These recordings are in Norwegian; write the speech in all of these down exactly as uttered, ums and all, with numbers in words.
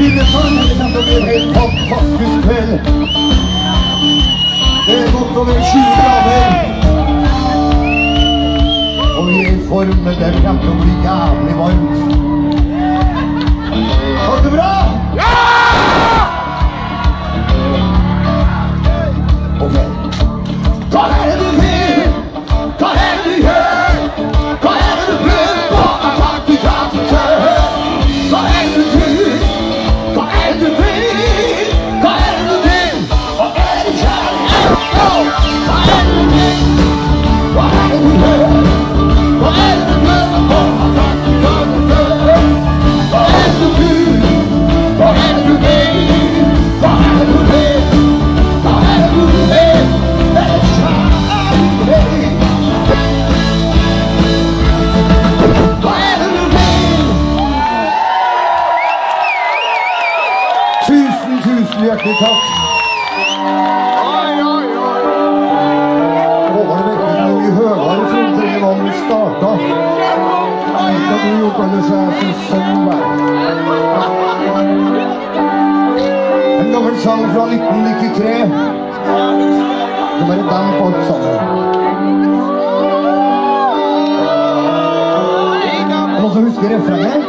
Lillesandsdagene. Det kommer til å bli en helt fantastisk kveld. Det er godt over tjue grader. Og vi er i form, men det kommer til å bli jævlig varmt. Har det bra? Ja! Ok. Hva er det du vil? Hva er det du gjør? Hva er det du prøver på? Jeg tar ikke klart til tør. Hva er det du tror? Hva er det du vil? Hva er det du vil? Og er det kjærlighet? Hva er det du vil? Hva er det du gjør? Hva er det du prøver på? Jeg tar ikke klart til tør. Hva er det du tror? Hva er det du vil? Hva er det du vil? Hva er det du vil? Er det kjærlighet? Hva er det du vil? Tusen, tusen hjertelig takk. Oi, oi, oi. Håvard vet ikke så mye høyere i frontringen hva vi startet. Jeg vet at du gjorde ellers jeg synes sånn vær. En gammel sang fra nitten nittitre. Det var et dem på alt sammen. Noen som husker refrenget?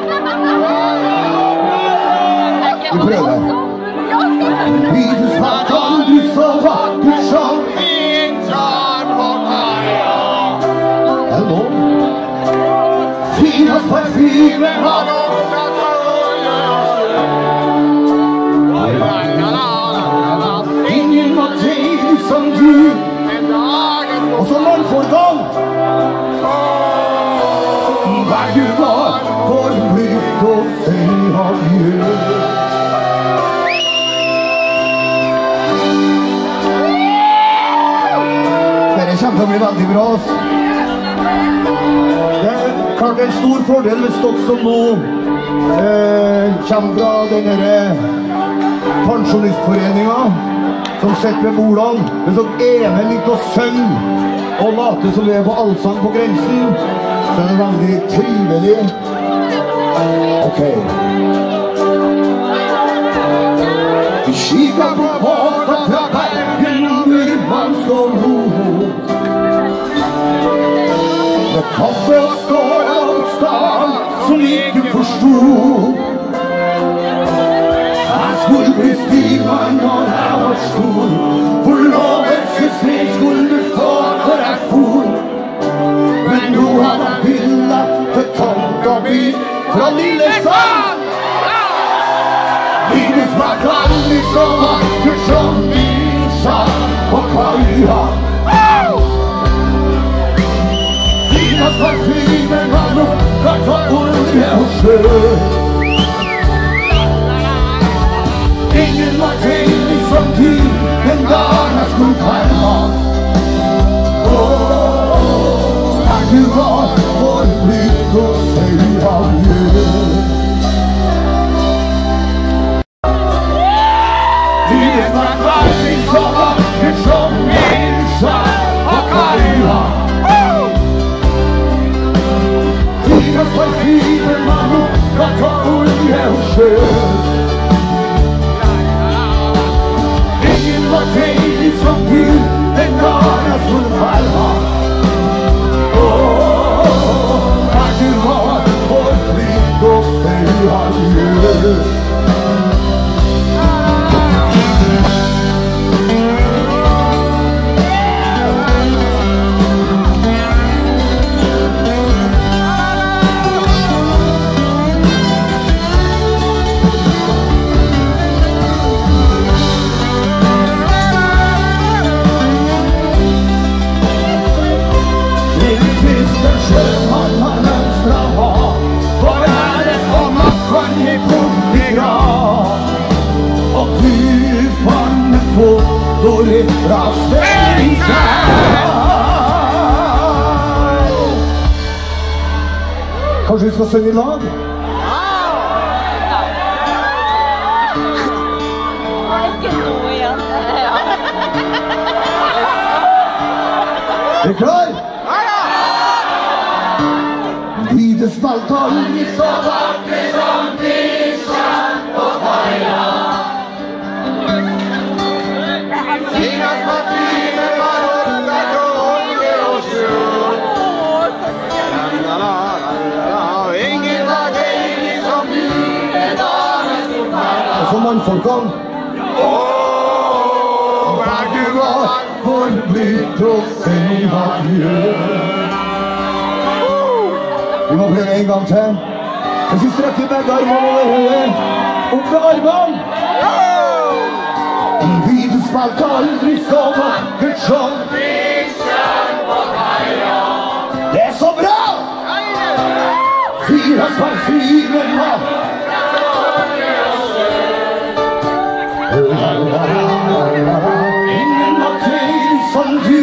Vi prøver. Vides hvert aldri så vakkert som Vinsjan på kaia. Hello. Finast parfyme har luktat olje og sjø. Ingen var til som du. Og så mannfolkene. Hver du var for blitt å si adjø. Dere kommer til å bli veldig bra. Det er klart en stor fordel hvis dere som nå eh, kommer fra denne pensjonistforeningen som sitter ved bordene. Hvis dere er med litt og synger og later som vi er på allsang på grensen, så er det veldig trivelig. Ok. Vi kikker på båten fra Bergen og Murmansk og ro. Med kaffe og skål og stad som ikke forstod. Jeg skulle bli stigmann når jeg var stor. Forlovelsesring skulle du få når jeg for. Men nå hadde jeg bildet til tomta by fra Lillesand. Vides hvert aldri så vakkert som Vinsjan på kaia. Finast parfyme var luktat av olje og sjø. Ingen var trengelig som du den dagen jeg skulle ferma. Åh, er du var for blitt å si adjø. Vides hvert aldri så vakkert som Vinsjan på kaia. Finast parfyme var luktat av olje og sjø. Ingen var deilig som du den dagen jeg skulle ferma. Åh, er du var for blitt å si adjø. Og du fannet på dårlig fra Vinsjan. Kanskje vi skal synge i lag? Det er ikke noe igjen. Er du klar? Vides valgt aldri så vakkert som Vinsjan på kaia. for mannfolkene. Begge var for blitt å si adjø. Vi må prøve en gang til. Hvis vi strekker begge armene over høyet, opp med armene. Vi spilte aldri så vakkert som Vinsjan på kaia. Det er så bra! Fire spilt firen på ingen var til som du.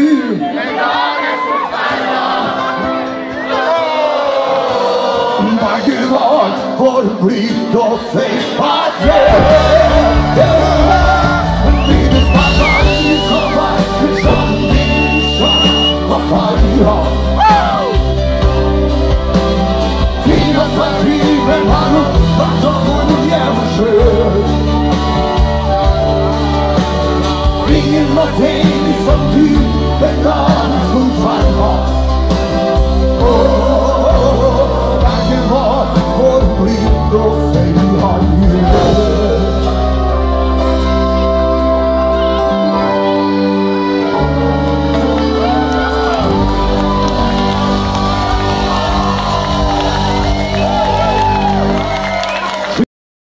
Begge var for blitt å si adjø. Vi spilte aldri så vakkert som Vinsjan på kaia. Fire spilt firen på vært av hvor jeg var sjøl. Ingen var til som du, den dagen som farma. Begge var for blitt å si